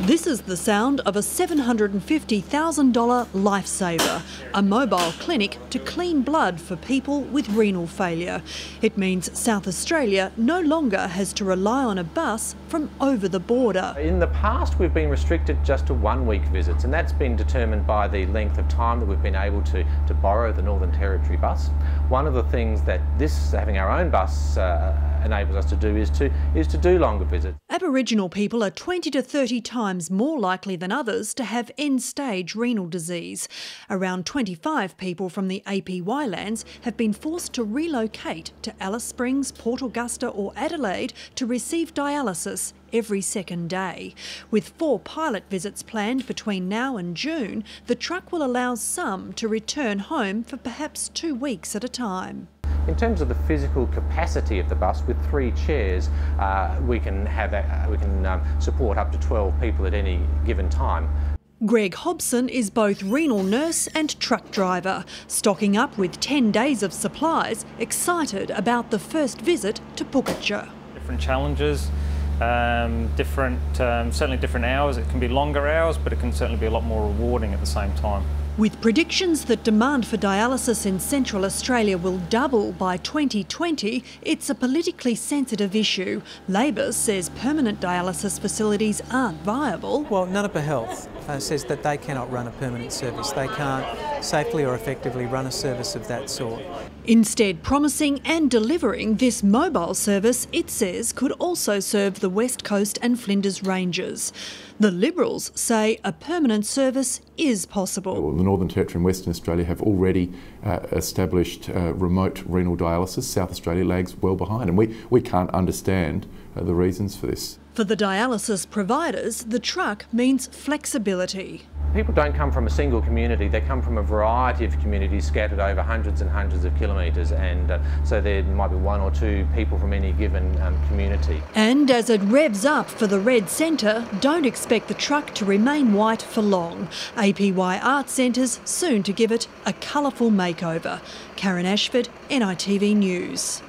This is the sound of a $750,000 lifesaver, a mobile clinic to clean blood for people with renal failure. It means South Australia no longer has to rely on a bus from over the border. In the past we've been restricted just to 1 week visits, and that's been determined by the length of time that we've been able to borrow the Northern Territory bus. One of the things that this, having our own bus, enables us to do is to do longer visits. Aboriginal people are 20 to 30 times more likely than others to have end-stage renal disease. Around 25 people from the APY lands have been forced to relocate to Alice Springs, Port Augusta or Adelaide to receive dialysis every second day. With 4 pilot visits planned between now and June, the truck will allow some to return home for perhaps 2 weeks at a time. In terms of the physical capacity of the bus, with 3 chairs, we can support up to 12 people at any given time. Greg Hobson is both renal nurse and truck driver, stocking up with 10 days of supplies, excited about the first visit to Pukacha. Different challenges, certainly different hours. It can be longer hours, but it can certainly be a lot more rewarding at the same time. With predictions that demand for dialysis in Central Australia will double by 2020, it's a politically sensitive issue. Labor says permanent dialysis facilities aren't viable. Well, Nullarbor Health says that they cannot run a permanent service. They can't safely or effectively run a service of that sort. Instead, promising and delivering this mobile service, it says, could also serve the West Coast and Flinders Ranges. The Liberals say a permanent service is possible. Well, the Northern Territory and Western Australia have already established remote renal dialysis. South Australia lags well behind, and we can't understand the reasons for this. For the dialysis providers, the truck means flexibility. People don't come from a single community, they come from a variety of communities scattered over hundreds and hundreds of kilometres, and so there might be 1 or 2 people from any given community. And as it revs up for the red centre, don't expect the truck to remain white for long. APY Art Centre's soon to give it a colourful makeover. Karen Ashford, NITV News.